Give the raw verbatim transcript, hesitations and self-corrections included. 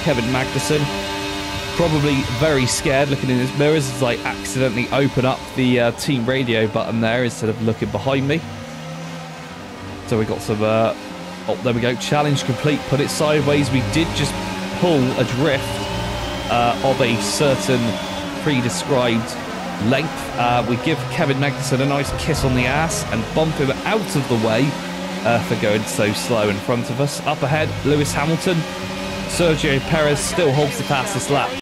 Kevin Magnussen. Probably very scared looking in his mirrors as I accidentally open up the uh, team radio button there instead of looking behind me. So we got some, uh, oh, there we go, challenge complete, put it sideways. We did just pull a drift uh, of a certain pre-described length. Uh, we give Kevin Magnussen a nice kiss on the ass and bump him out of the way uh, for going so slow in front of us. Up ahead, Lewis Hamilton. Sergio Perez still holds the fastest lap.